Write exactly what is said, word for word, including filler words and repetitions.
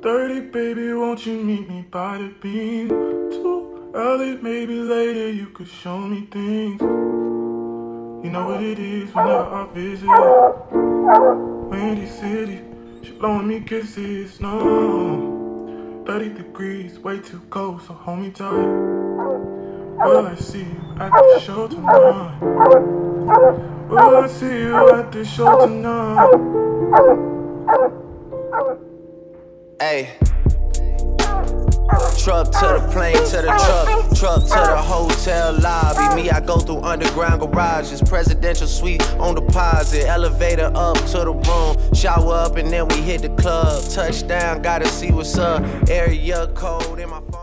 thirty, baby, won't you meet me by the beam? Too early, maybe later, you could show me things. You know what it is whenever I visit. Windy city, she blowing me kisses, no. thirty degrees, way too cold, so hold me tight. Will I see you at the show tonight? Will I see you at the show tonight? Hey. Truck to the plane, to the truck, truck to the hotel lobby. Me, I go through underground garages, presidential suite on deposit, elevator up to the room, shower up and then we hit the club. Touchdown, gotta see what's up, area code in my phone.